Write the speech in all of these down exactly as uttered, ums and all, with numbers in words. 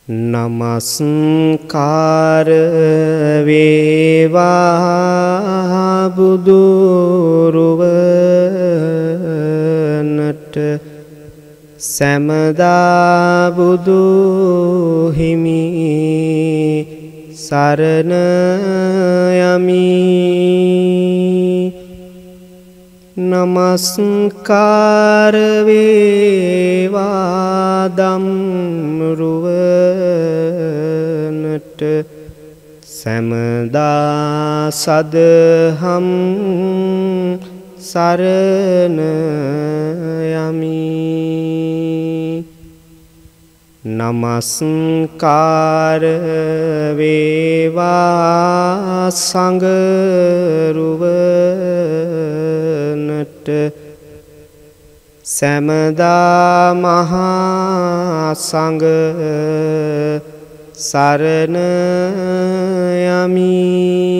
නමස්කාර වේවා බුදුරුවනට සැමදා බුදු හිමි සරණ යමි. නමස්කාර වේවා ධම්රුවනට සැමදා සදහම් සරණ යමි. නමස්කාර වේවා සංඝරුවනට සැමදා මහා සංඝ සරණ යමි.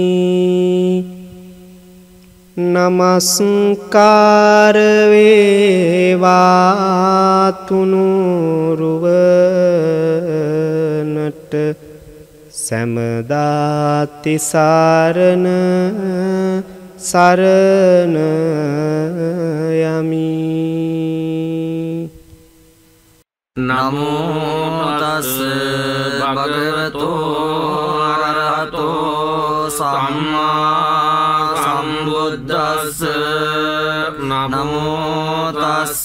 නමස්කාර වේවා තුනුරුවනට සැමදා තිසරණ සරණ යමි. නමෝ තස් භගවතෝ අරහතෝ සම්මා සම්බුද්දස්ස. නමෝ තස්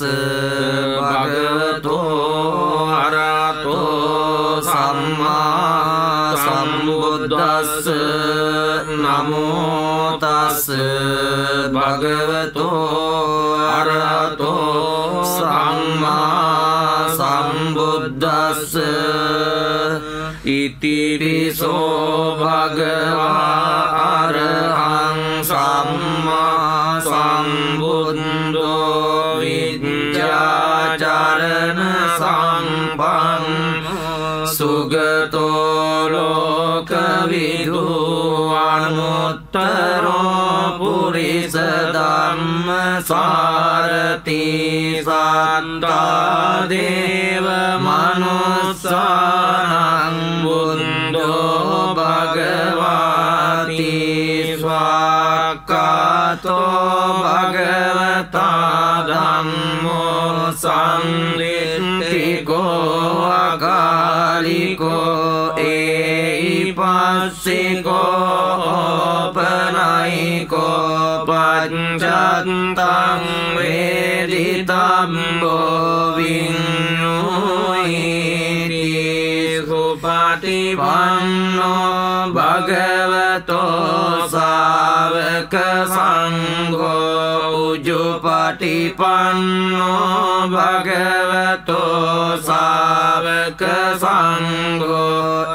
භගවතෝ අරහතෝ සම්මා සම්බුද්දස්ස. නමෝ තස් භගවතෝ අරහතෝ සම්මා සම්බුද්දස්ස. ඉතිරිසෝ භගවා අරහං සම්මා සම්බුද්ධෝ විද්‍යාචරණ සම්පන්න සුගතෝ ලෝකවිදු අනුත්තරෝ පුරිස ධම්ම සාරති සත්තා දේව මනුස්සානං බුද්ධෝ භගවාති ස්වාක්ඛාතෝ භගවතා ධම්මෝ සම්දිත්තිකෝ අකාලිකෝ ඒහිපස්සිකෝ පනයිකෝ පච්චත්තං වේදිතම්බෝ විඤ්ඤුයිති. සුපටිපන්නෝ භගවතෝ සාවක සංඝෝ උජුපටිපන්නෝ භගවතෝ සාවක සංඝෝ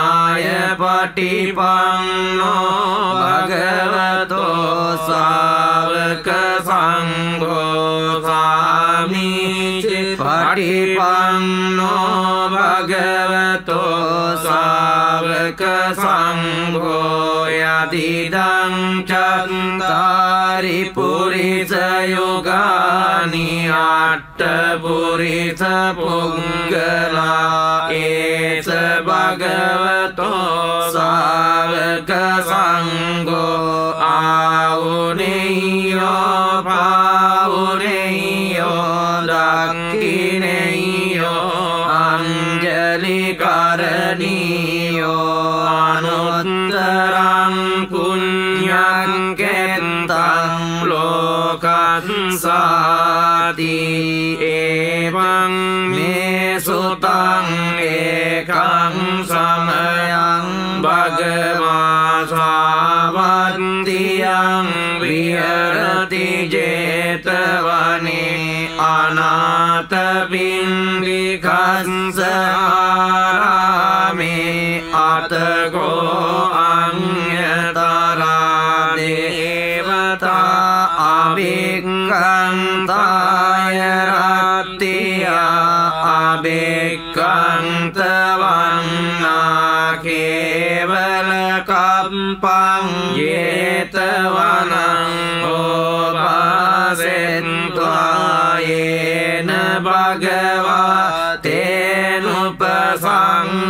ඥායපටිපන්නෝ භගවතෝ සාවක සංඝෝ සාමීචි පටිපන්නෝ භගවතෝ සාවක සංඝෝ යදිදං චත්තාරි පුරිස යෝගානි අට්ඨ පුරිස පුංගලා ඒස භගවතෝ සාවක සංඝෝ ආවුනේයෝ පාවුනේයෝ දක්ඛිනේයෝ අංජලි කරණීයෝ අනුත්තරං පුඤ්ඤං කෙත්තං ලෝකස්සාති. එවං මේ සුතං ඒකං සමයං භගවා සාවන්තියං විහෙරති ජේතවනේ අනාථ පින්ඩිකස්ස ආරාමේ අතකෝ අඤ්ඤතරා දේවතා අභික්ඛන්තාය රත්තියා අභික්ඛන්තවන්නා කේවල කම්පං ජේතවනං ඕපාසෙන්ත්වායේන භගවා තේනුපසං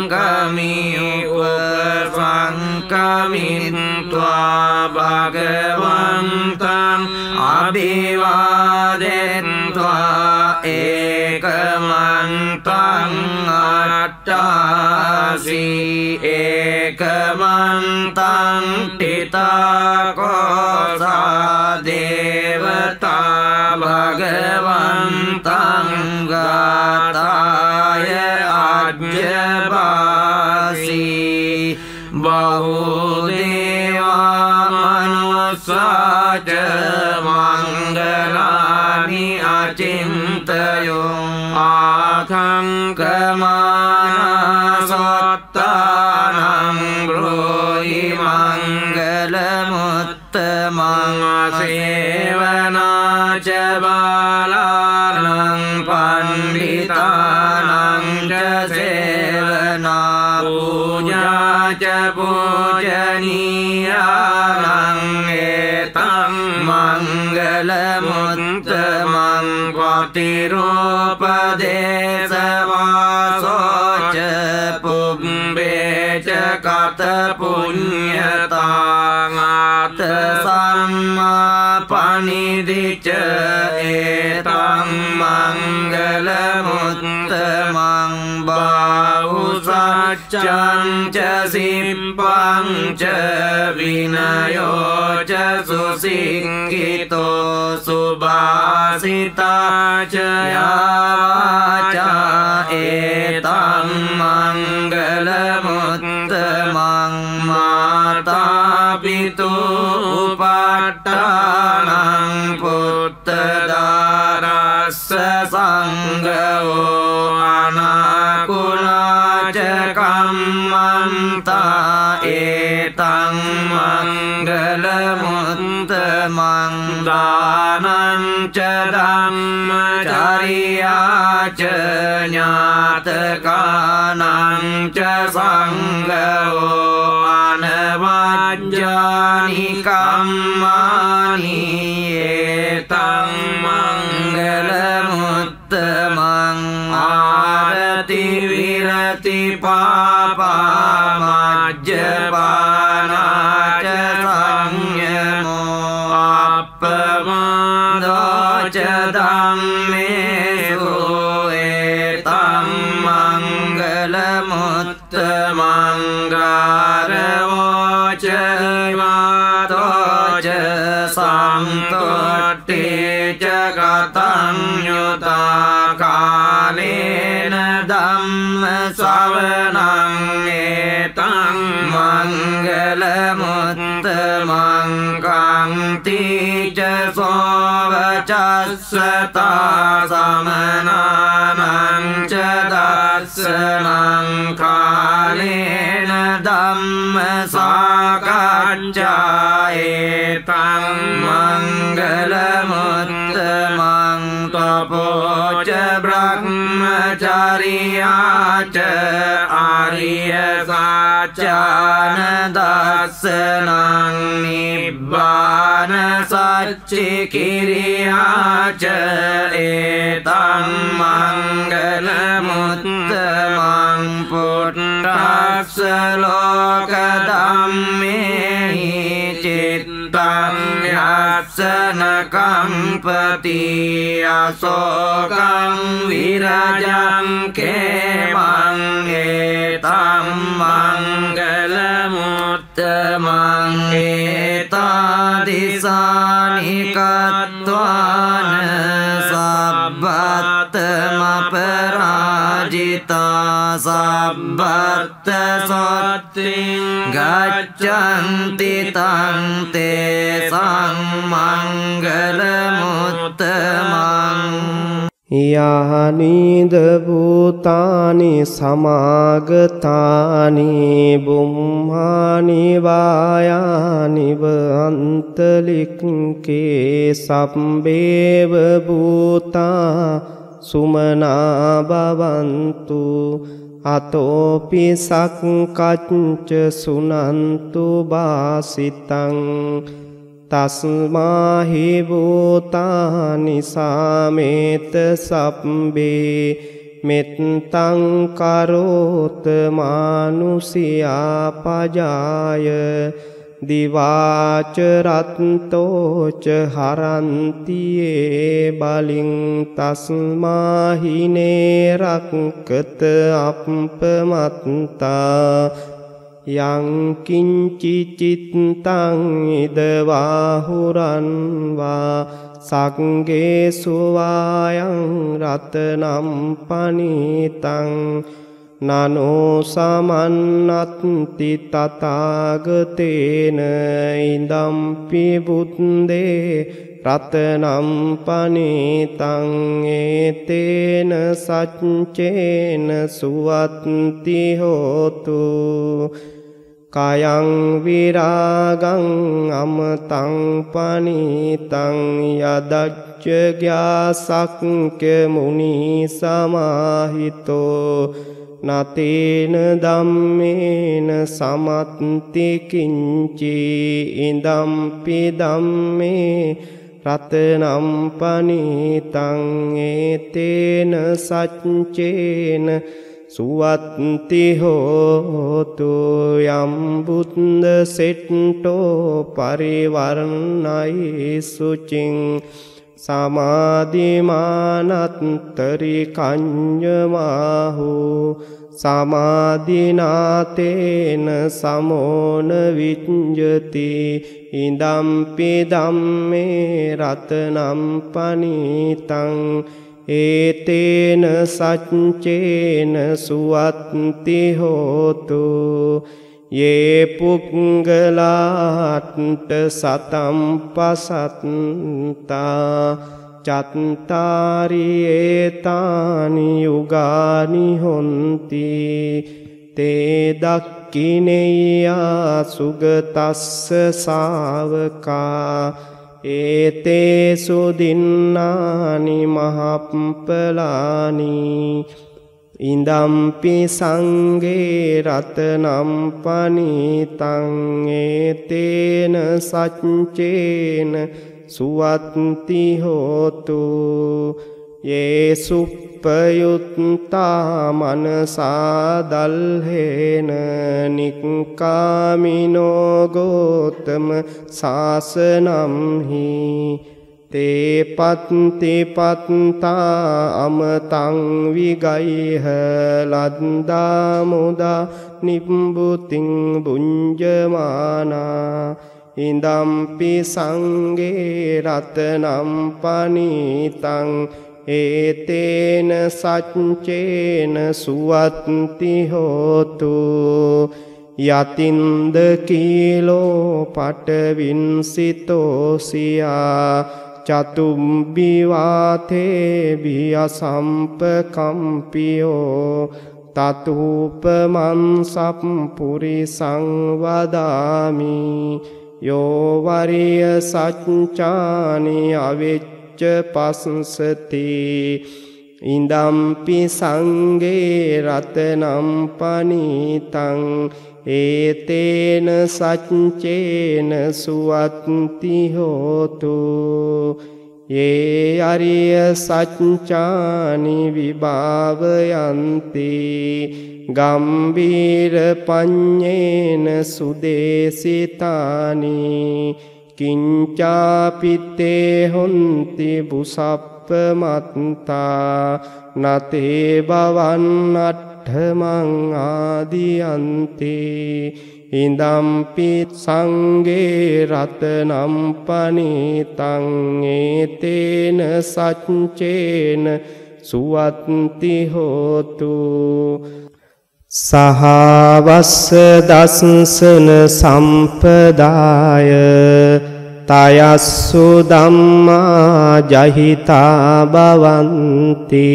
มิอุปสังกมินตวาภะคะวันตังอภิวาเทนตวาเอกมันตังอัตตาสีเอกมันตังติตาโกสาเดวตาภะคะวันตังกาตายอัจจบาสีบาหุเดวามนุสสาจมังกลานิอาจินตโยอาทังกมานาสัตตานังบรูหิมังกลมุตตมังเสวนาจบาลานังปันดิตานังจะเสวนาปูญาจะปูจนียานังเอตังมังกลมุตตมังปฏิรูปเดสวาโสจปุบเบจกัตปุญญาตังอัตสัมมาปณิดิจเอตังมังกลมุตตมังบาหุสัจจังจะสิมปังจะวินัยจะสุสิงกิโตสุบาสิตาจะยาวาจาเอตังมังกลมุตตมังมาตาปิตุปัตตานังพุทธดารัสสังฆโออานาคุลาจกัมมันตาเอตังมังกลมุตตมังดานันจะดัมมจริยาเจญาตกานังจะสังฆโออนวัจจานิกัมมานิเอตังมังกลมุตตมังอารติวิรติปาปามัจจปานาจะสังยโมอัปปมาโดจะธัมเมสุเอตัมมังกลมุตตมังการโวจะมาโตจะสัมตุติจะกตัญญูตากาเลนะธัมมสาวนังเอตังมังกลมุตตมังกังติจะโสวจัสสตาสมนานังจะดัสสนังคาเลนะธัมมสากัจจาเอตังมังกลมุตตมังตโปจะบรมจาริยาจะอาริยสัจจานดัสสนังนิบบานสัจจิกิริยาจะเอตังมังกลมุตตมังพุทธัสสะโลกธัมเมหิจิตตังยัสสนกัมปติอโศกังวิราจังเขมังเอตัมมังกลมุตตมังเอตาดิสานิกัตตวานสัพพัตตมปราจิตาสัพพัตตสัตติกัจจันติตังเตสังมังกลมุตตมัง यानीद भूतानि समागतानि बुम्हानि वायानि वन्तलिके सम्बेव भूता सुमना भवन्तु अतोऽपि सक्कच्च सुनन्तु भासितं तस्माहि भूतानि सामेत सब्बे මෙත්තං කරෝත මානුසියා පජාය දිවාච රත්තෝච හරන්තියේ බලින් තස්මාහිනේ රක්කත අප්පමත්තා යං කිංචි චිත්තං ඉදවාහුරන්වා සංගේ සුවායං රතනම් පනිතං නනෝ සමන්නත්ති තථාගතේන ඉදම්පි බුද්දේ රතනම් පනිතං ඒතේන සච්චේන සුවත්ති හෝතු කයං විරාගං අමතං පනිතං යදච්ච ග්‍යාසක්ඛ්‍ය මුනි සමාහිතෝ නතේන ධම්මේන සමත්ති කිංචි ඉදම්පි ධම්මේ රතනම් පනිතං ඒතේන සච්චේන සුවත්ති හෝතු යම් බුද්ද සෙට්ටෝ පරිවර්ණයි සුචින් සමාධිමානත්තරි කඤ්ඤමාහු සමාධිනාතේන සමෝන විඤ්ජති ඉදම්පි ධම්මේ රතනම් පනිතං ඒතේන සච්චේන සුවත්ති හෝතු යේ පුක්ඛලාට්ඨ සතම් පසත්තා චත්තාරි ඒතානි යුගානි හොන්ති තේ දක්ඛිනේයා සුගතස්ස ශාවකා ඒතේසු දින්නානි මහප්පලානි ඉදම්පි සංගේ රතනම් පනිතං ඒතේන සච්චේන සුවත්ති හෝතු යේ සුප්පයුත්තා මනසා දල්හේන නික්කාමිනෝ ගෝතම සාසනම්හි තේ පත්ති පත්තා අමතං විගයිහ ලද්දා මුදා නිබ්බුතින් බුඤ්ජමානා ඉදම්පි සංගේ රතනම් පනිතං ඒතේන සච්චේන සුවත්ති හෝතු යතින්ද කීලෝ පටවින්සිතෝසියා චතුම්බි වාතේ බියසම්පකම්පියෝ තතුපමං සප්පුරිසං වදාමි යෝ වරිය සච්චානි අවිච්ච පස්සති ඉදම්පි සංගේ රතනම් පනිතං ඒතේන සච්චේන සුවත්ති හෝතු යේ අරිය සච්චානි විභාවයන්ති ගම්බීර පඤ්ඤේන සුදේසිතානි කිංචාපිත්තේ හොන්ති බුසප්පමත්තා නතේ භවන් අට්ඨමං ආදියන්ති ඉදම්පි සංගේ රතනම් පනිතං ඒතේන සච්චේන සුවත්ති හෝතු සහවස්ස දස්සන සම්පදාය තයස්සු ධම්මා ජහිතා භවන්ති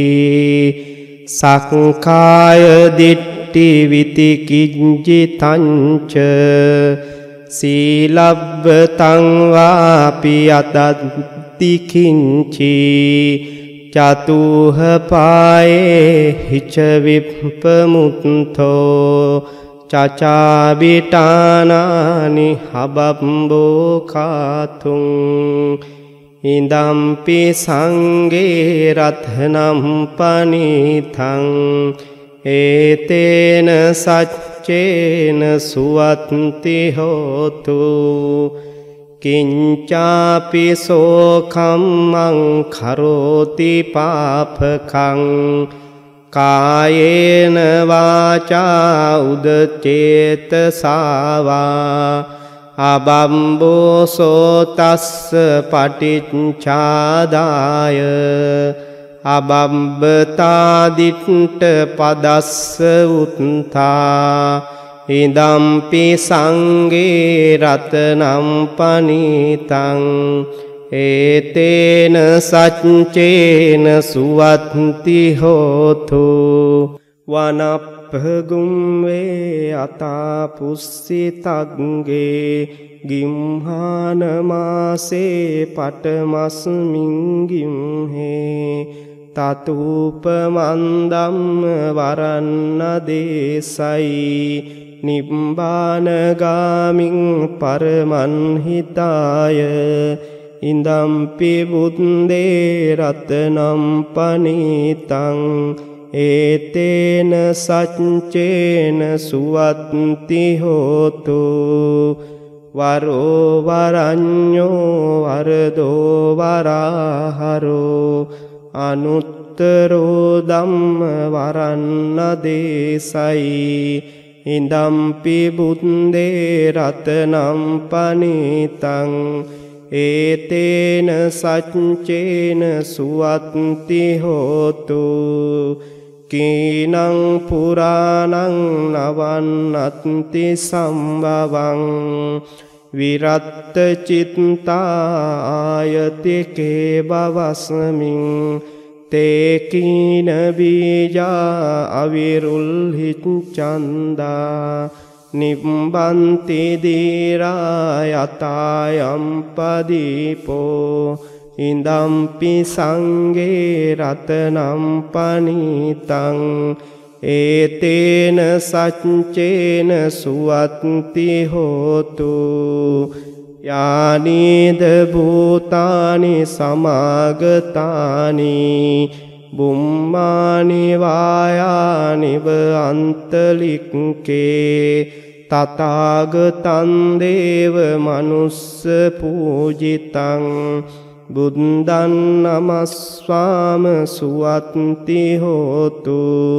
සක්කාය දිට්ඨි විතිකිංජිතංච සීලබ්බතං වාපි අතත්ති කිංචි චතුහ පායේ හිච විප්පමුත්තෝ චචාබිටානානි හබම්බෝ කාතුං ඉදම්පි සංඝේ රත්නම් පනිතං ඒතේන සච්චේන සුවත්ති හෝතු කිංචාපි සෝකම්මං කරෝති පාපකං කායේන වාචා උදචේතසාවා අබම්බෝසෝ තස්ස පටිච්චාදාය අබම්බතාදිට්ඨ පදස්ස උත්තා ඉදම්පි සංඝේ රතනම් පනිතං ඒතේන සච්චේන සුවත්ති හෝතු වනප්පගුම්වේ අතා පුස්සිතග්ගේ ගිම්හානමාසේ පටමස්මින් ගිම්හේ තතුපමන්දම්ම වරන්න දේසයි නිබ්බානගාමින් පරමන්හිතාය ඉදම්පි බුද්දේ රතනම් පනිතං ඒතේන සච්චේන සුවත්ති හෝතු වරෝ වරඤ්ඤෝ වරදෝ වරහරෝ අනුත්තරෝ ධම්ම වරන්න දේසයි ඉදම්පි බුද්දේ රතනම් පනිතං ඒතේන සච්චේන සුවත්ති හෝතු කීනං පුරාණං නවන්නත්ති සම්භවං විරත්ත චිත්තායති කේ බවස්මින් තේ කීන බීජා අවිරුල්හි චන්දා නිබ්බන්ති දීරා යතායම් පදීපෝ ඉදම්පි සංඝේ රතනම් පනිතං ඒතේන සච්චේන සුවත්ති හෝතු යානිද භූතානි සමාගතානි බුම්මානි වායානිව අන්තලික්කේ තථාගතං දේව මනුස්ස පූජිතං බුද්ධං නමස්වාම සුවත්ති හෝතු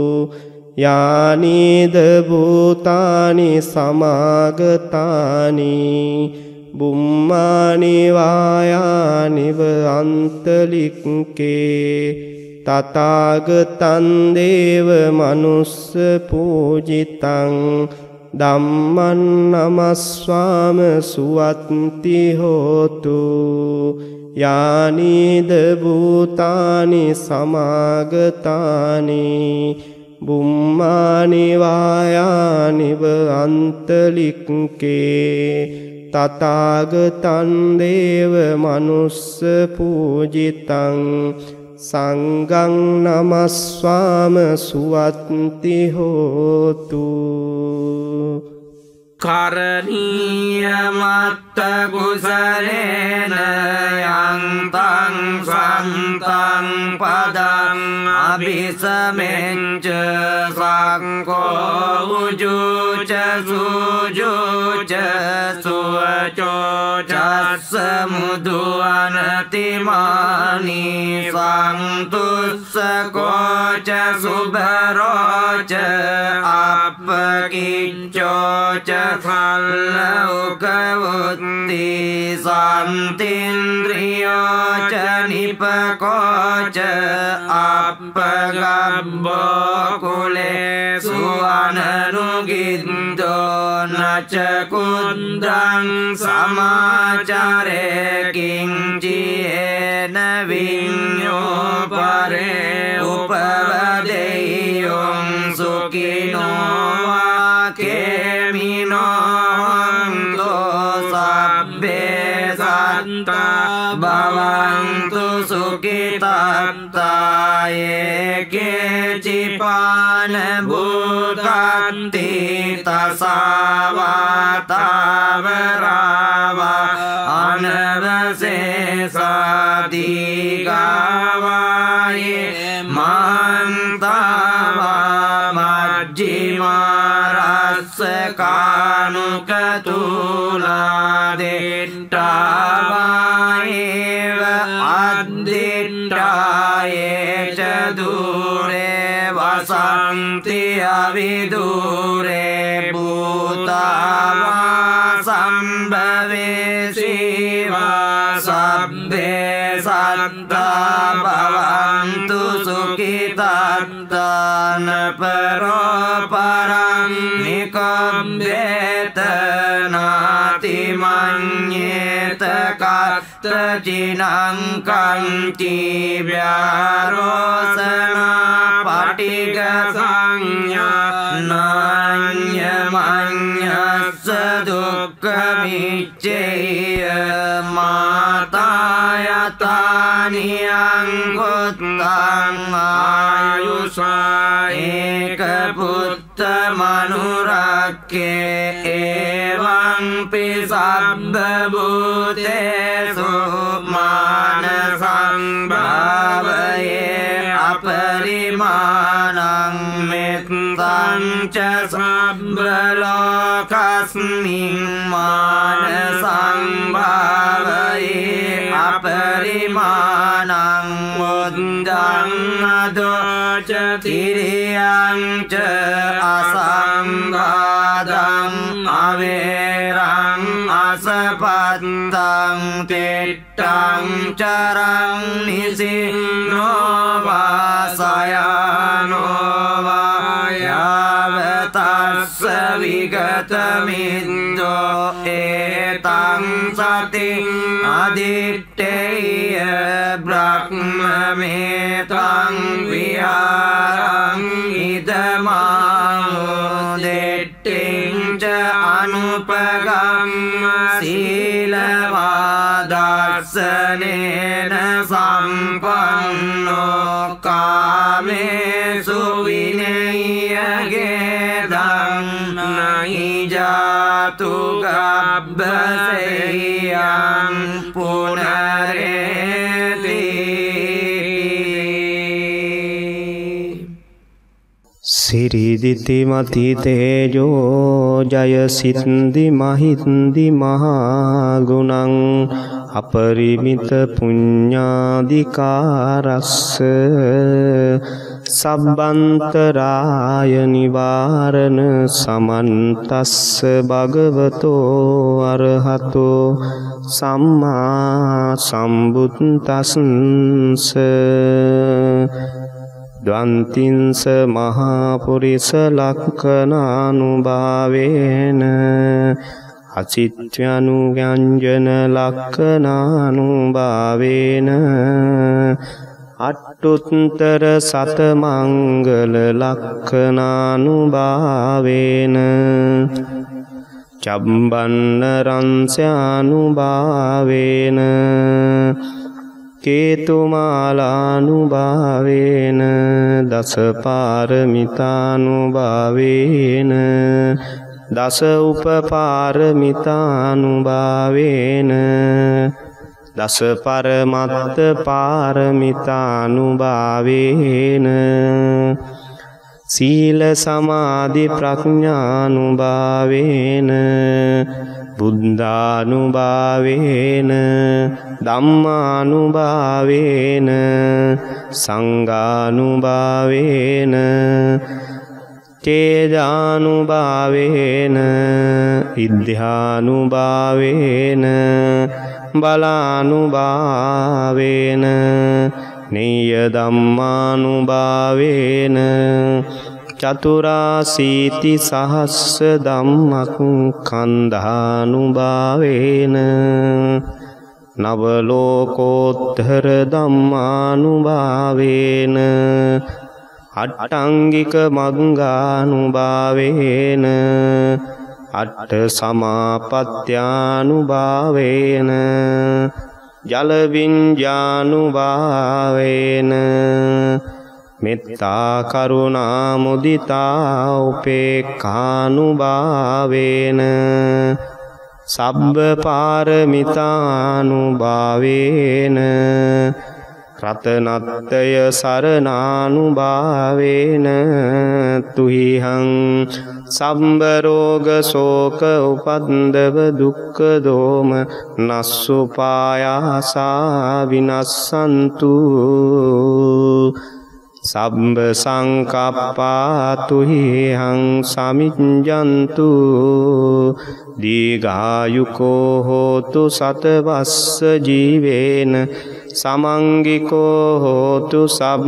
යානිද භූතානි සමාගතානි බුම්මානි වායානිව අන්තලික්කේ තථාගතං දේව මනුස්ස පූජිතං ධම්මං නමස්වාම සුවත්ති හෝතු යානිද භූතානි සමාගතානි බුම්මානි වායානිව අන්තලික්කේ තථාගතං දේව මනුස්ස පූජිතං සංඝං නමස්වාම සුවත්ති හෝතු කරණීය මත්ත කුසලේන යන්තං සන්තං පදං අபிසමෙන්ච සංඝෝ උජුච සුජුච සුවචෝ චස්ස මුදුවනතිමානි සන්තුස්සකෝච සුභරෝච අපකිච්චෝච කල්ලෞකවුත්ති සන්තින්ද්‍රියෝච නිපකෝච අපගබ්බෝ කුලේ සුවනනුගින්දෝ නච කුද්දං සමාචරේ කිංචියේන විඤ්ඤෝ පරේ උපවදෙය්‍යොං සුඛිනෝ භවන්තු සුඛිතත්තායේ කේචිපාන භූතන්ති තසාවාතාවරාවා අනවසේසා ගාවායේ මහන්තාවා මජ්ජිමාරස්ස කානුකතුලා දෙට්ටාවායේව අද්දිට්ටායේච දුරේ වසන්ති අවිදුරේ භූතාවා සම්භවේ සීවා සබ්බේ සත්තා භවන්තු සුඛිතාත්තාන පරෝපරං නිකම්බේත නාති මඤ්ඤේත කත්‍රචිනං කංචි ව්‍යාරෝසනා පටිග සංඥා නාඤ්ඤ මඤ්ඤස්ස දුක්ඛ මිච්ඡේය මාතායතානියං ගොත්තං ආයුෂා ඒක පුත්ත මනුරක්කේ එවං පිසබ්බ භූතේසු මාන සංභාවයේ අපරිමාණං මෙත්තං ච සබ්බ ලෝකස්මින් මාන සංභාවයේ අපරිමාණං මුද්දං අදෝච තිරියං ච අසංඝාදං අවේරං අසපත්තං තෙට්ටං චරං නිසින්නෝ වාසයානෝ වායාවතස්ස විගතමින්දෝ ඒතං සති අදිත්තේය බ්‍රහ්මමේතං විහාරං ඉදමාහෝ දෙට්ටිං ච අනුපගම්ම සීලවාදස්සනේන සම්පන්නෝ කාමේසු විනය්‍යගේදං නහි ජාතු ගබ්බසෙයං පුනරේති සිරිදිති මති තේජෝ ජය සින්දි මහින්දි මහා ගුණං අපරිමිත පුඤ්ඤාදිකාරස්ස සබ්බන්තරාය නිවාරණ සමන්තස්ස භගවතෝ අරහතෝ සම්මා සම්බුද්දස්ස ද්වන්තිංස මහා පුරිස ලක්ඛනානුභාවේන අචිත්‍යනුව්‍යංජන ලක්ඛනානුභාවේන අට්ඨුත්තර සතමංගල ලක්ඛනානුභාවේන චම්බන්න රංස්‍යානුභාවේන කේතුමාලානුභාවේන දසපාරමිතානුභාවේන දස උපපාරමිතානුභාවේන දස පරමත්ත පාරමිතානුභාවේන සීල සමාධි ප්‍රඥානුභාවේන බුද්ධානුභාවේන ධම්මානුභාවේන සංඝානුභාවේන චේදානුභාවේන ඉද්ධානුභාවේන බලානුභාවේන නීය ධම්මානුභාවේන චතුරාසීති සහස්ස ධම්මක් කන්ධානුභාවේන නවලෝකෝත්තර ධම්මානුභාවේන අට්ඨංගික මග්ගානුභාවේන අට්ඨ සමාපත්ත්‍යානුභාවේන ජල විඤ්ඤානුභාවේන මෙත්තා කරුණා මුදිතා උපේක්ඛානුභාවේන සබ්බ පාරමිතානුභාවේන රතනත්තය සරණානුභාවේන තුහිහං සම්බරෝග සෝක උපන්දව දුක්ඛ දෝම නස්සුපායාසා විනස්සන්තු සබ්බ සංකප්පා තුහිහං සමිඤ්ඤන්තු දීඝායුකෝ හෝතු සතවස්ස ජීවේන සමංගිකෝ හෝතු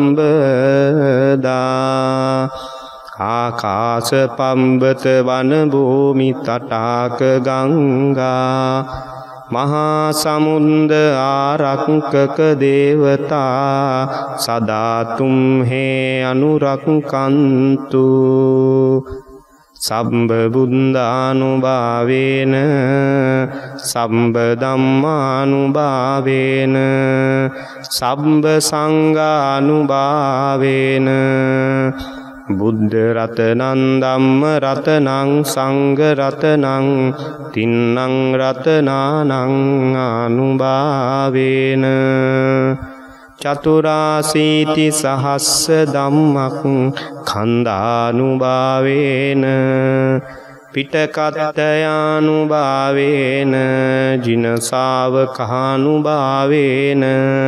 සම්බදා ආකාශ පම්බත වන භූමි තටාක ගංගා මහා සමුන්ද ආරක්කක දේවතා සදා තුම්හේ අනුරක්කන්තු සම්බ බුද්ධානුභාවේන සම්බ ධම්මානුභාවේන සම්බ සංඝානුභාවේන බුද්ධ රතනං ධම්ම රතනං සංඝ රතනං තින්නං රතනානං අනුභාවේන චතුරාසීති සහස්ස ධම්මක් ඛණ්ඩානුභාවේන පිටකත්තයානුභාවේන ජින ශාවකානුභාවේන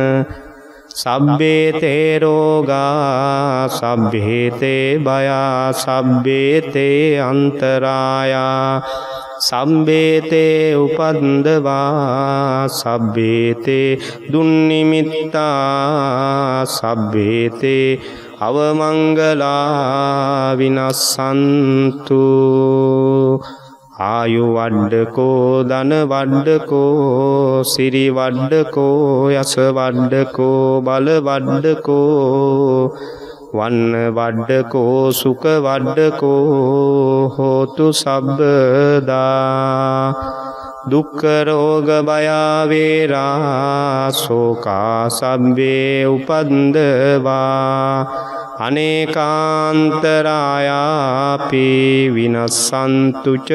සබ්බේ තේ රෝගා සබ්බේ තේ භයා සබ්බේ තේ අන්තරායා සබ්බේ තේ උපන්දවා සබ්බේ තේ දුන්නිමිත්තා සබ්බේ තේ අවමංගලා විනස්සන්තු ආයු වඩ්ඩකෝ ධන වඩ්ඩකෝ සිරි වඩ්ඩකෝ යස වඩ්ඩකෝ බල වඩ්ඩකෝ වන්න වඩ්ඩකෝ සුඛ වඩ්ඩකෝ හෝතු සබ්බදා දුක්ඛ රෝග භය වේරා ශෝකා සබ්බේ උපන්දවා අනේකාන්තරායාපි විනස්සන්තු ච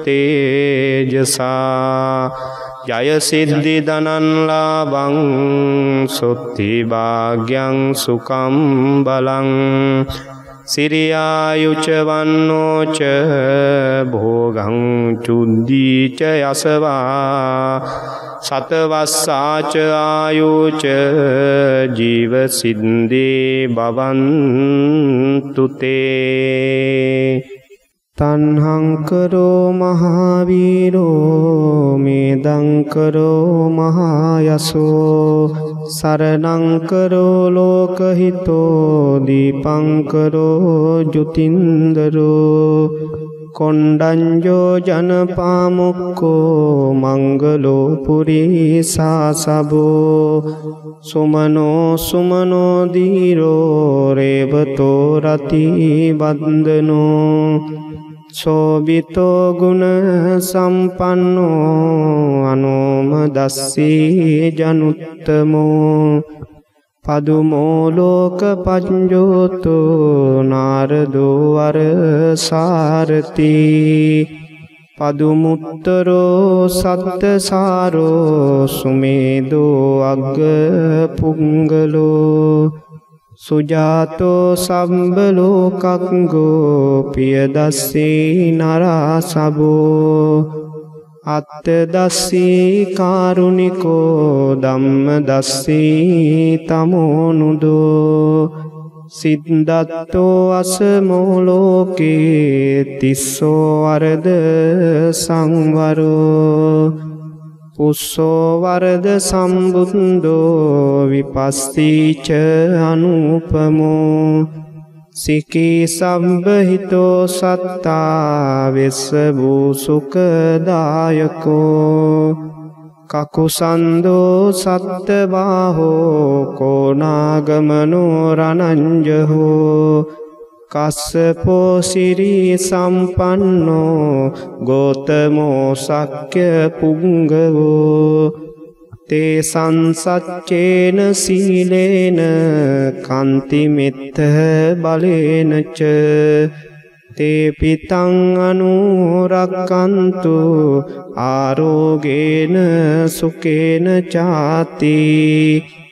තේජසා ජය සිද්ධි ධනං ලාභං සුත්ති භාග්‍යං සුඛං බලං සිරියායුච වන්නෝ ච භෝගං චුද්ධී ච යසවා සතවස්සාච ආයුච ජීව සින්දී භවන්තු තේ තණ්හං කරෝ මහාවීරෝ මේදං කරෝ මහායසෝ සරණං කරෝ ලෝකහිතෝ දීපං කරෝ ජුතින්දරෝ කොණ්ඩඤ්ඤෝ ජනපාමුක්ඛෝ මංගලෝ පුරිසාසබෝ සුමනෝ සුමනෝ දීරෝ රේවතෝ රති වන්දනෝ සෝබිතෝ ගුණ සම්පන්නෝ අනෝම දස්සී ජනුත්තමෝ පදුමෝ ලෝක පඤ්ඤෝතෝ නාරදෝ වර සාරති පදුමුත්තරෝ සත්තසාරෝ සුමේදෝ අග්ග පුංගලෝ සුජාතෝ සම්බ ලෝකංගෝ පියදස්සී නරසබෝ අත්තදස්සී කාරුණිකෝ ධම්මදස්සී තමෝනුදෝ සිද්ධත්තෝ අසමෝ ලෝකේ තිස්සෝ වරද සංවරෝ පුස්සෝ වරද සම්බුද්ධෝ විපස්සීච අනුපමෝ සිකී සම්බහිතෝ සත්තා වෙස්සබූ සුඛදායකෝ කකුසන්දෝ සත්තබාහෝ කෝනාගමනෝ රණංජහෝ කස්සපෝ සිරී සම්පන්නෝ ගෝතමෝ සක්්‍ය පුංගවෝ තේ සංසච්චේන සීලේන කන්තිමිත්ත බලේනච තේ පිතං අනුරක්කන්තු ආරෝගේන සුකේන චාති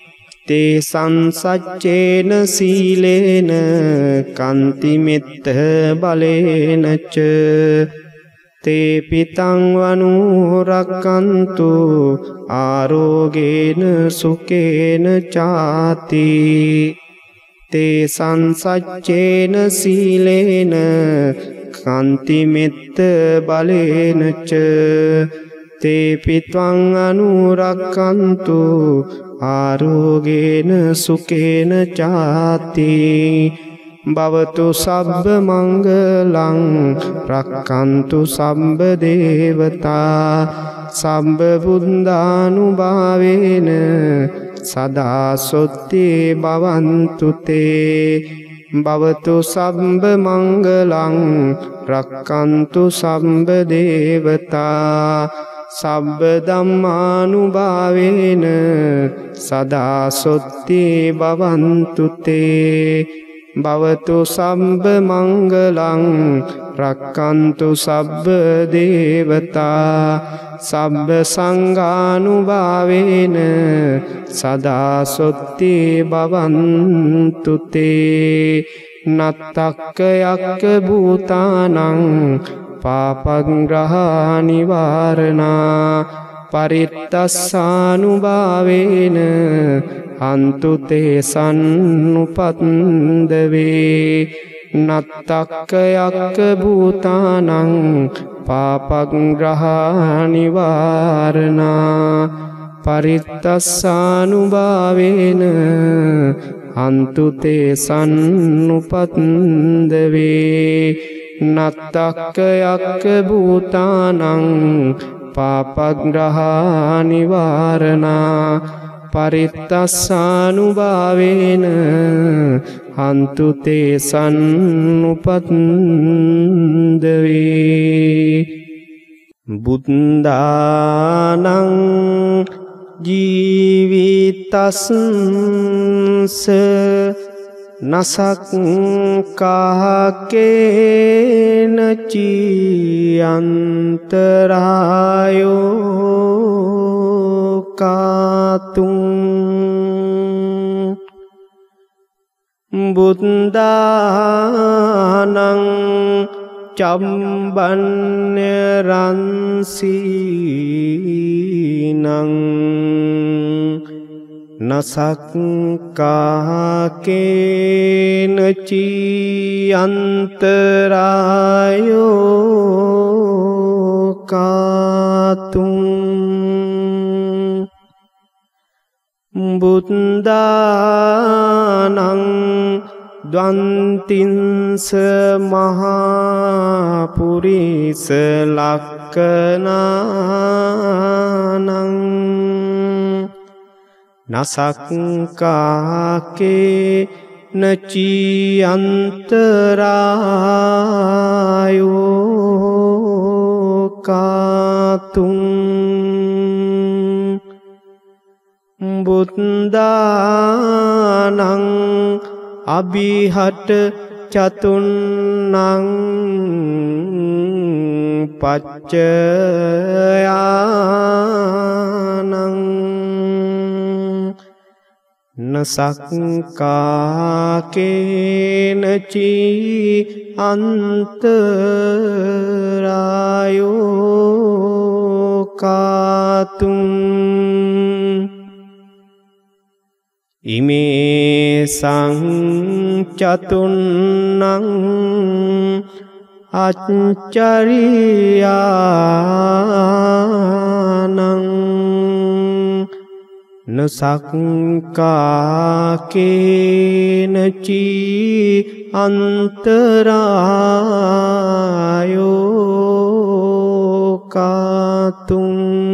තේ සංසච්චේන සීලේන කන්ති මෙත්ත බලේනච තේ පිතං වනු රක්칸තු ආරෝගේන සුකේන චාති තේ සංසච්චේන සීලේන කන්ති මෙත්ත බලේනච තේ පිත්වං අනුරක්칸තු ආරෝගේන සුකේන චාති භවතු සබ්බ මංගලං රක්칸තු සම්බ දේවතා සම්බ බුද්ධානුභාවේන සදා සොත්ති භවන්තු තේ භවතු සම්බ මංගලං රක්칸තු සම්බ දේවතා සබ්බ ධම්මානුභාවේන සදා සොත්ති භවන්තු තේ භවතු සම්බ මංගලං රක්칸තු සබ්බ දේවතා සබ්බ සංඝානුභාවේන සදා සොත්ති භවන්තු තේ නත්තක්ක යක්ක භූතානං පාපග්‍රහා නිවාරණා පරිත්තස්සානුභාවේන හන්තු තේසන් උපන්දවේ නත්තක්ක යක්ක භූතානං පාපග්‍රහා නිවාරණා පරිත්තස්සානුභාවේන හන්තු තේසන් උපන්දවේ නත්තක්ක යක්ක භූතානං පාපග්‍රහා නිවාරණා පරිත්තස්සානුභාවේන හන්තු තේසන් උපන්දවේ බුද්ධානං ජීවිතස්ස නසක්කාකේන චියන්තරායෝ කාතුං බුද්ධානං චම්බන්‍ය රන්සීනං නසක්කාකේන චියන්තරායෝ කාතුං බුද්ධානං ද්වන්තින්ස මහා පුරිස ලක්ඛනානං නසක්කාකේ නචියන්තරායෝ කාතුං බුද්ධානං අභිහට චතුන්නං පච්චයානං නසක්කාකේන චියන්තරායෝ කාතුං ඉමේ සංචතුන්නං අච්චරියානං නසක්කාකේන චියන්තරායෝ කාතුං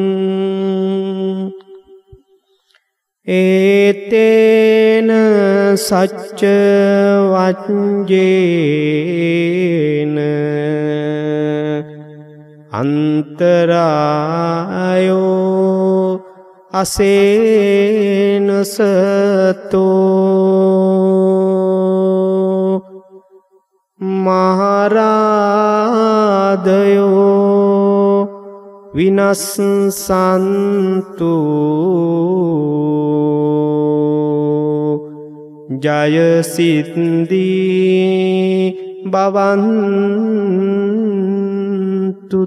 ඒතේන සච්ච වච්ජේන අන්තරායෝ අසේනසතෝ මහරාදයෝ විනස්සන්තු ජය සිද්ධී භවන්තු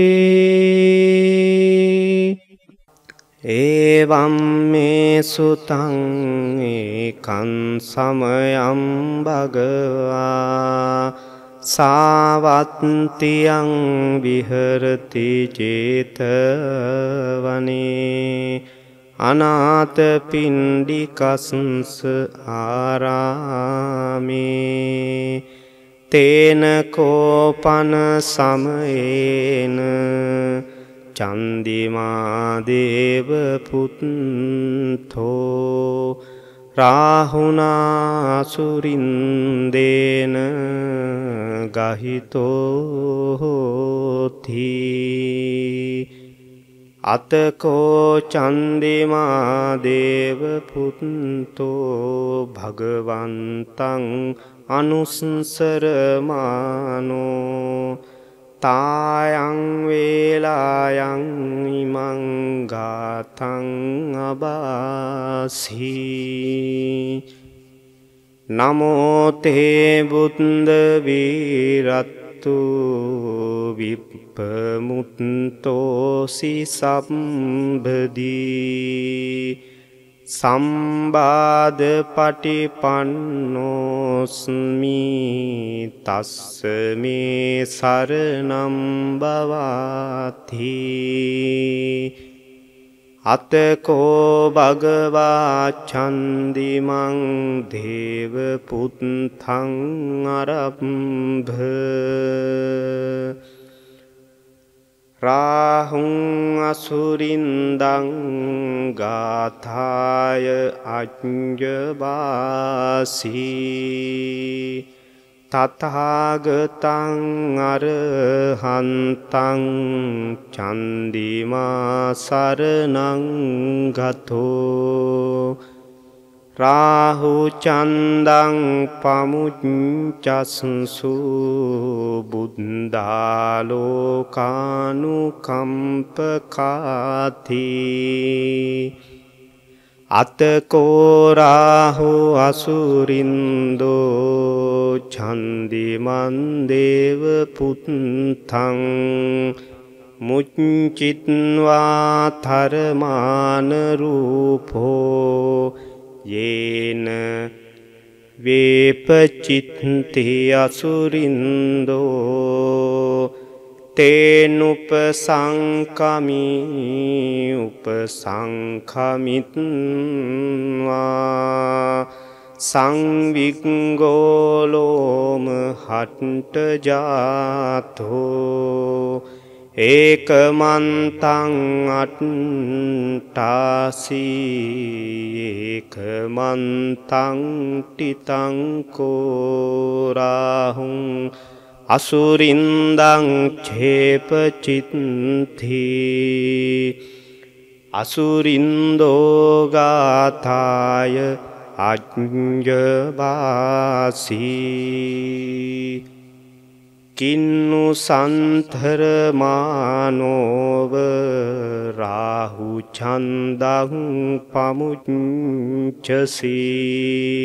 තේ එවං මේ සුතං ඒකං සමයං භගවා සාවත්තියං විහෙරති චේතවනේ අනාථපිණ්ඩිකස්ස ආරාමේ තේන කෝපන සමයේන චන්දිමා දේව පුත්තෝ රාහුනා සුරින්දේන ගහිතෝති අතකෝ චන්දිමා දේව පුත්තෝ භගවන්තං අනුස්සරමානෝ තායං වේලායන් ඉමං ගාතං අබාසී නමෝ තේ බුද්ධ වීරත්තු විප්පමුත්තෝසි සම්බදී සම්බාධ පටිපන්නෝස්මි තස්ස මේ සරණම් භවාති අතකෝ භගවා චන්දිමං දේව පුත්තං අරම්භ රාහුං අසුරින්දං ගාථාය අඤ්ඤවාසී තථාගතං අරහන්තං චන්දිමා සරණං ගතෝ රාහු චන්දං පමුච්චස්සු බුද්ධාලෝකානුකම්පකාති අතකෝ රාහු අසුරින්දෝ චන්දිමන් දේව පුත්තං මුච්චිත්වා තරමාන රූපෝ යේන වේපචිත්තේ අසුරින්දෝ තේනුපසංකමී උපසංඛමිත්වා සංවිග්ගෝලෝම හට්ට ජාතෝ ඒකමන්තං අට්ඨාසී ඒකමන්තං ටිතං කෝරාහුං අසුරින්දං ඡේපචිත්ති අසුරින්දෝ ගාථාය අඤ්ඤවාසී කින්නු සන්තරමානෝව රාහු ඡන්දං පමුච්චසී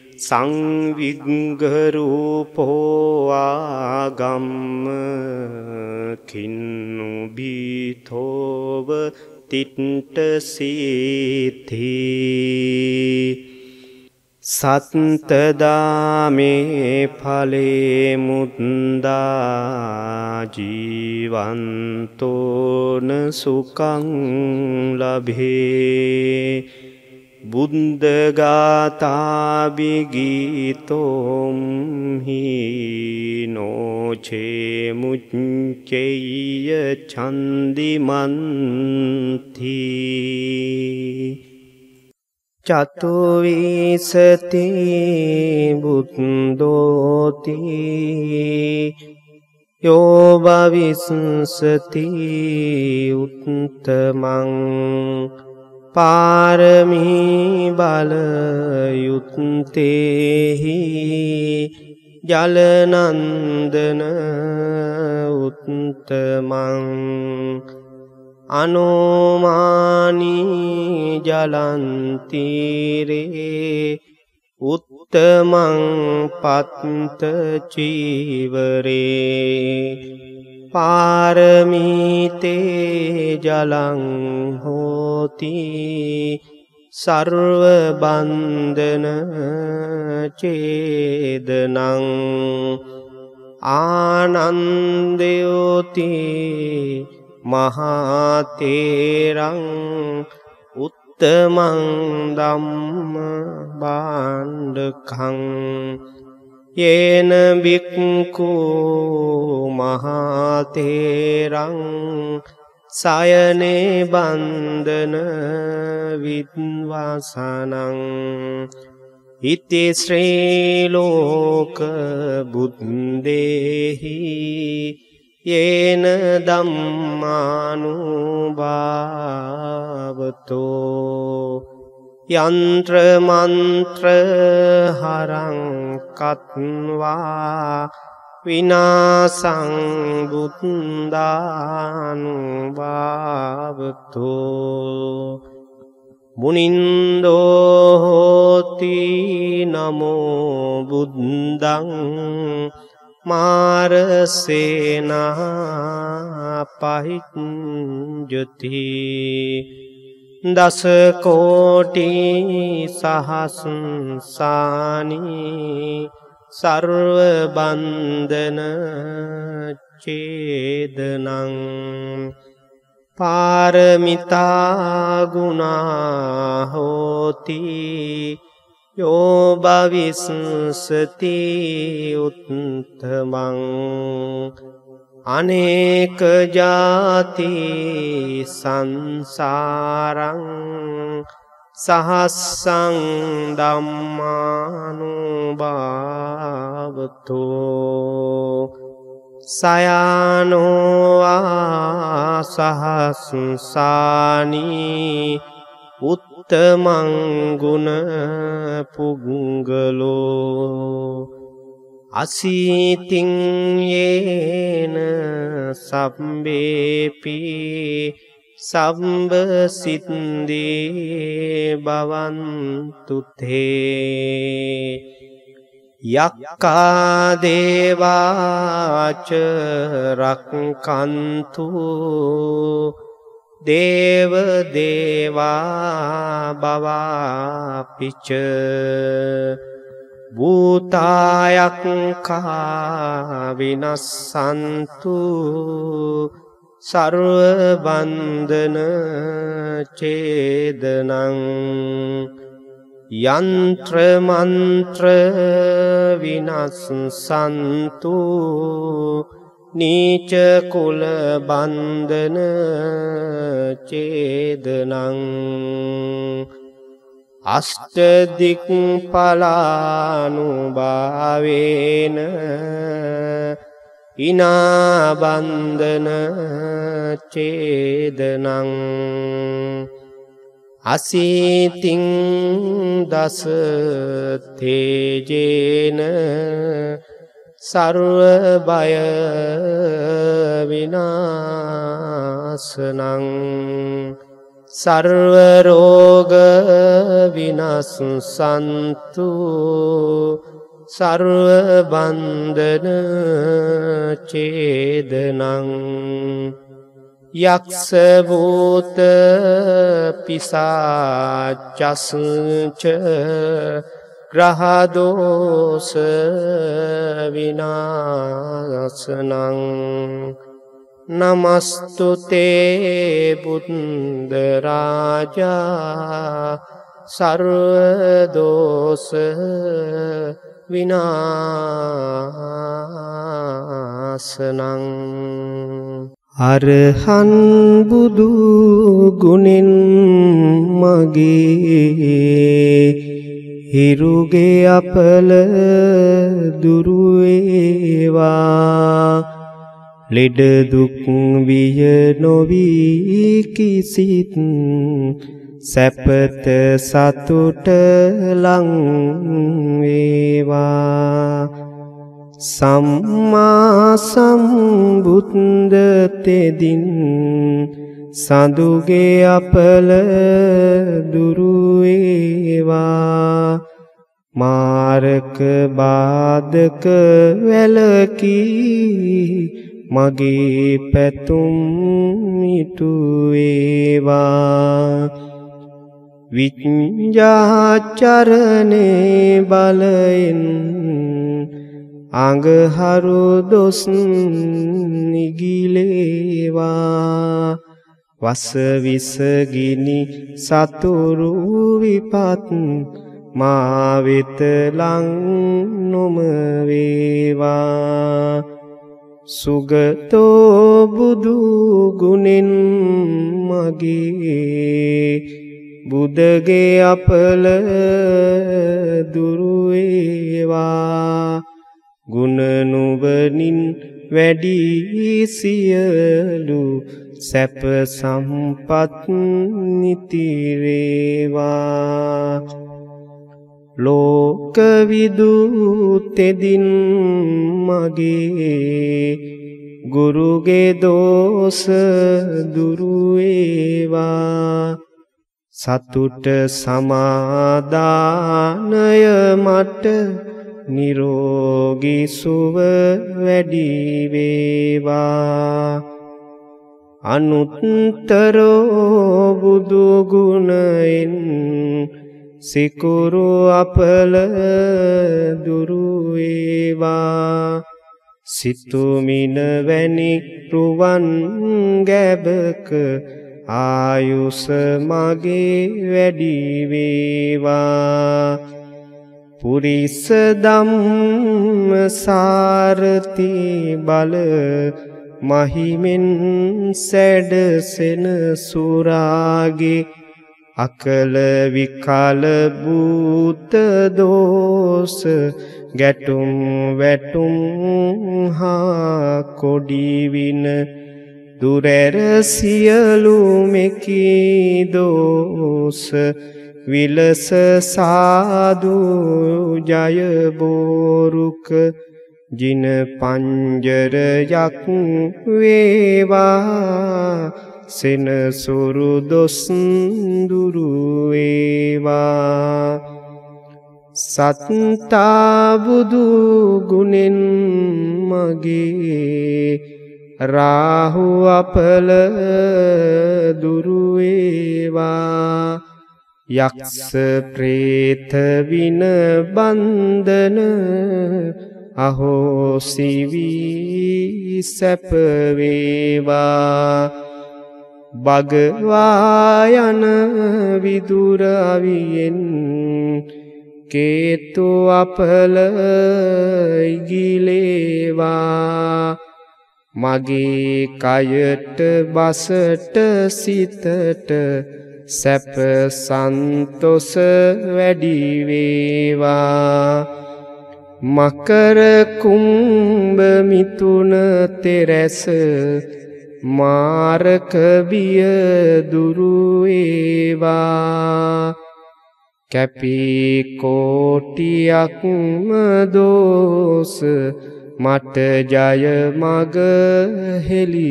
සංවිග්ගරූපෝ ආගම්ම කින්නු බීතෝව තිට්ඨසීති සත්තදාමේ ඵලේ මුද්දා ජීවන්තෝන සුඛං ලභේ බුද්ධ ගාථා විගීතෝම් හීනෝචේ මුච්චේය චන්දිමන්ති චතුවිසති බුද්ධෝති යෝ භවිස්සති උත්තමං පාරමී බල යුත්තේහි ජලනන්දන උත්තමං අනෝමානී ජලන්තීරේ උත්තමං පත්ත චීවරේ පාරමීතේ ජලං හෝති සර්ව බන්ධන චේදනං ආනන්දයෝති මහතේරං උත්තමං ධම්ම භාණ්ඩකං යේන බික්ඛු මහතේරං සයනේ බන්ධන විද්වාසනං ඉති ශ්‍රී ලෝක බුද්දේහි යේන ධම්මානුභාවතෝ යන්ත්‍ර මන්ත්‍ර හරං කତ୍වා විනාසං බුද්ධානුභාවතෝ මුනින්දෝ හෝති නමෝ බුද්දං මාරසේනා පහිච්ඡති දස කෝටි සහස්සානි සර්ව බන්ධන චේදනං පාරමිතා ගුණා හෝති යෝ භවිස්සති උත්තමං අනේක ජාති සංසාරං සහස්සං ධම්මානුභාවතෝ සයානෝ ආසහස්සානි උත්තමං ගුණ පුග්ගලෝ අසීතින් යේන සම්බේපි සම්බ සිද්දී භවන්තු තේ යක්ඛා දේවාච රක්ඛන්තු දේව දේවා භවාපිච භූතායක්ඛා විනස්සන්තු සර්ව බන්ධන චේදනං යන්ත්‍ර මන්ත්‍ර විනස්සන්තු නීච කුල බන්ධන චේදනං අෂ්ට දික් පලානුභාවේන ඉනා බන්ධන චේදනං අසීතින් දස තේජේන සර්ව බය විනාශනං සර්ව රෝග විනාශන්තු සර්ව බන්ධන චේදනං යක්ෂ භූත පිසාචස්ච ග්‍රහ දෝෂ විනාශනං නමස්තු තේ බුද්ධ රාජා සර්ව දෝෂ විනාශනං අරහං බුදු ගුණෙන් මගේ හිරුගේ අපල දුරු වේවා ලෙඩ දුක් විය නොවී කිසිත් සැපත සතුට ලං වේවා සම්මා සම්බුද්ධ තෙදින් සඳුගේ අපල දුරු වේවා මාරක බාධක වැළකී මගේ පැතුම් ඉටු වේවා විඤ්ඤාචරණේ බලෙන් අඟහරු දොස් නිගිලේවා වස විස ගිනි සතුරු විපත් මා වෙත ලං නොම වේවා සුගතෝ බුදු ගුණෙන් මගේ බුදගේ අපල දුරු වේවා ගුණ නුවණින් වැඩි සියලු සැප සම්පත් නිතිරේවා ලෝක විදුතෙදින් මගේ ගුරුගේ දෝෂ දුරු වේවා සතුට සමාදානය මට නිරෝගී සුව වැඩි වේවා අනුත්තරෝ බුදු ගුණෙන් සිකුරු අපල දුරු වේවා සිතුමින වැනි රුවන් ගැබක ආයුෂ මගේ වැඩි වේවා පුරිස ධම්ම සාරති බල මහිමෙන් සැඩසෙන සුරාගේ අකල විකල භූත දෝෂ ගැටුම් වැටුම් හා කොඩි වින දුරැර සියලු මෙකී දෝෂ විලස සාදු ජය බෝරුක ජින පංජරයක් වේවා සෙනසුරු දොස් දුරු වේවා සත්තා බුදු ගුණෙන් මගේ රාහු අපල දුරු වේවා යක්ෂ ප්‍රේත වින බන්ධන අහෝසි වී සැප වේවා භගවා යන විදුර අවියෙන් කේතු අපල ඉගිලේවා මගේ කයට බසට සිතට සැප සන්තොස වැඩි වේවා මකර කුම්භ මිථුන තෙරැස මාරක බිය දුරු වේවා කැපී කෝටියක්ම දෝෂ මට ජය මග හෙළි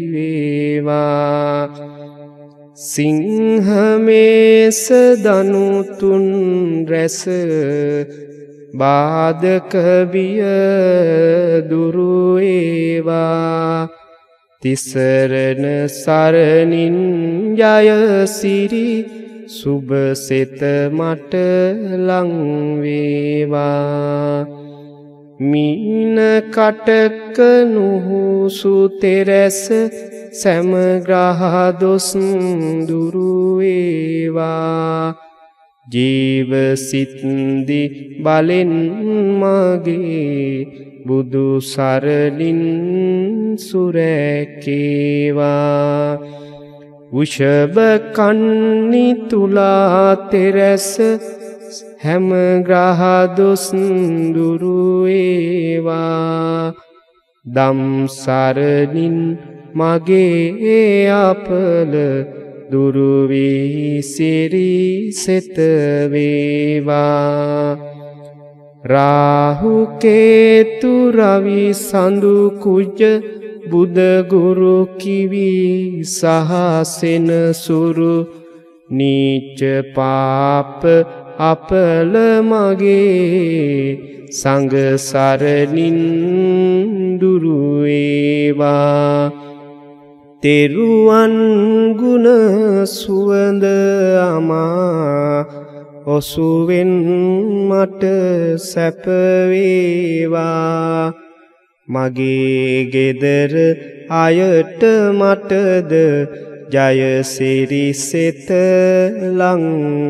වේවා සිංහමේස දනු තුන් රැස බාධක බිය දුරු වේවා තිසරණ සරණින් ජය සිරි සුබ සෙත මට ලං වේවා මීන කටක නුහුසු තෙරැස සෑම ග්‍රහ දොස් දුරු වේවා ජීව සිත්දි බලෙන් මගේ බුදු සරණින් සුරැකේවා වෘෂභ කන්නි තුලා තෙරැස හැම ග්‍රහ දොස් දුරු වේවා දම් සරණින් මගේ අපල දුරු වී සිරි සෙත වේවා රාහු කේතු රවි සඳු කුජ බුද ගුරු කිවි සහ සෙනසුරු නීච පාප අපල මගේ සංඝ සරණින් දුරු වේවා. තෙරුවන් ගුණ සුවඳ අමා ඔසුවෙන් මට සැප වේවා. මගේ ගෙදර අයට මටද ජයසිරි සෙත ලං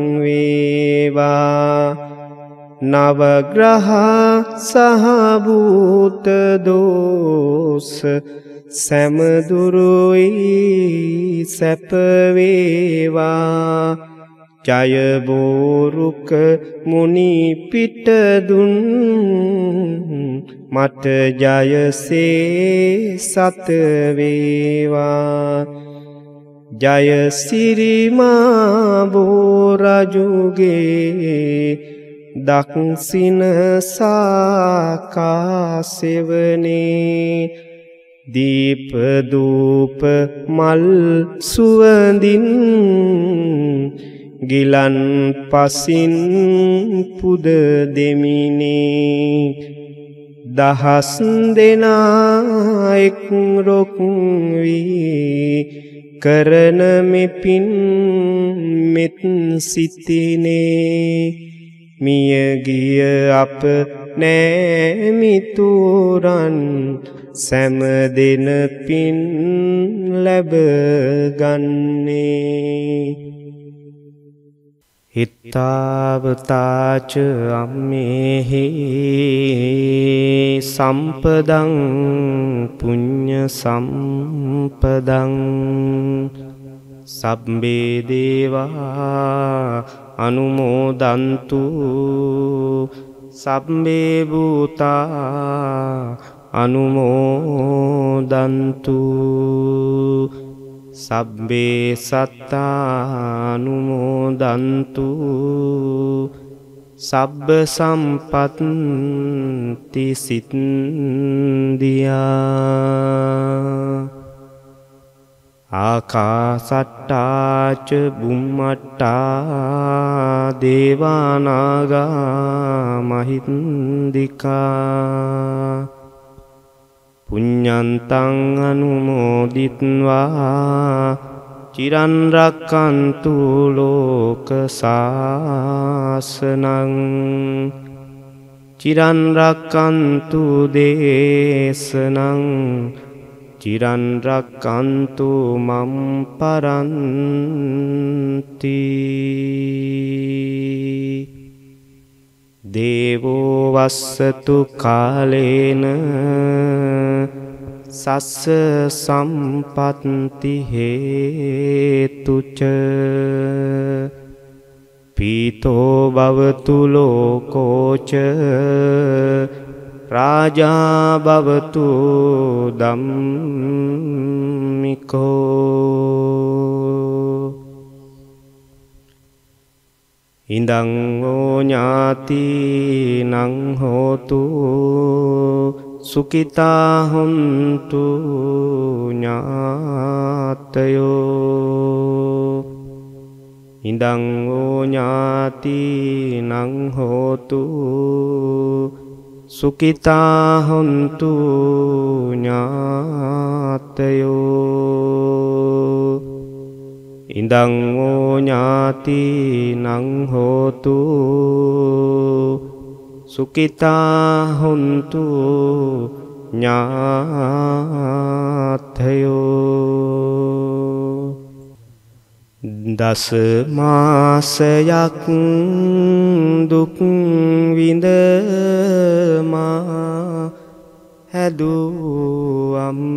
වේවා. නවග්‍රහ සහ භූත දෝෂ සැමදුරුයි සැප වේවා. ජය බෝරුක මුනි පිට දුන් මට ජයසේ සත වේවා. ජය සිරිමා බෝරජුගේ දක්සින සාකා සෙවනේ දීප දූප මල් සුවඳින් ගිලන් පසින් පුද දෙමිනේ දහස් දෙනා එක් රොක් වී කරන මෙපින් මෙත් සිතිනේ මිය ගිය අප නෑමිතුරන් සැම දෙන පින් ලැබ ගන්නේ. හිත්තාවතාච අම්මේහි සම්පදං පුඤ්ඤ සම්පදං සබ්බේ දේවා අනුමෝදන්තු සබ්බේ භූතා අනුමෝදන්තු සබ්බේ සත්තානුමෝදන්තු සබ්බ සම්පත්ති සිද්ධියා. ආකාසට්ටා ච බුම්මට්ටා දේවානාගා මහින්దికා පුඤ්ඤන්තං අනුමෝදිත්වා චිරන් රක්칸තු ලෝක සාසනං චිරන් රක්칸තු දේශනං චිරන් රක්칸තු මම් පරන්ති. දේවෝ වස්සතු කාලේන සස්ස සම්පත්ති හේතුච පීතෝ භවතු ලෝකෝච රාජා භවතු ධම්මිකෝ. ඉදං ෝ ඥාතිනං හෝතු සුඛිතා හොන්තු ඥාතයෝ. ඉදං ෝ ඥාතිනං හෝතු සුඛිතා හොන්තු ඥාතයෝ. ඉදං ෝ ඥාතිනං හෝතු සුඛිතා හොන්තු ඥාතයෝ. දස මාසයක් දුක් විඳ මා හැදූ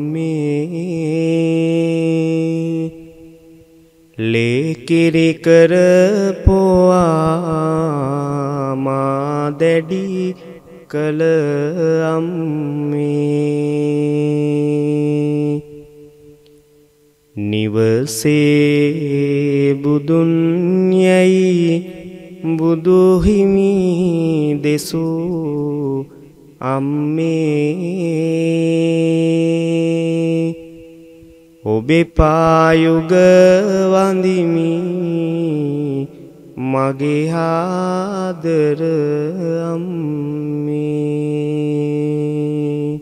අම්මේ ලේකිරි කර පොවා මා දැඩි කළ අම්මේ නිවසේ බුදුන් යයි බුදුහිමි දෙසූ අම්මේ ඔබේ පායුග වඳිමි මගේ ආදර අම්මේ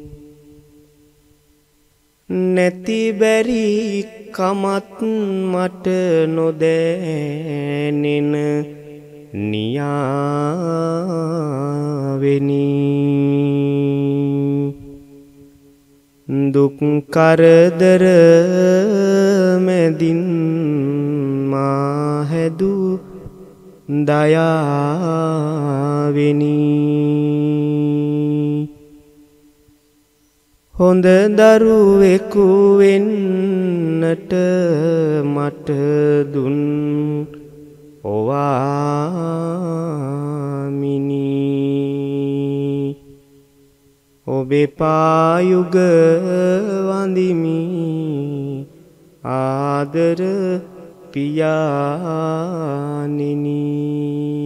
නැති බැරි කමත් මට නොදැනෙන නියාවෙනි දුක් කරදර මැදින් මා හැදු දයාවෙනි හොඳ දරුවෙකු වෙන්නට මට දුන් ඔවාමිනි ඔබේ පායුග වඳිමි ආදර පියාණෙනි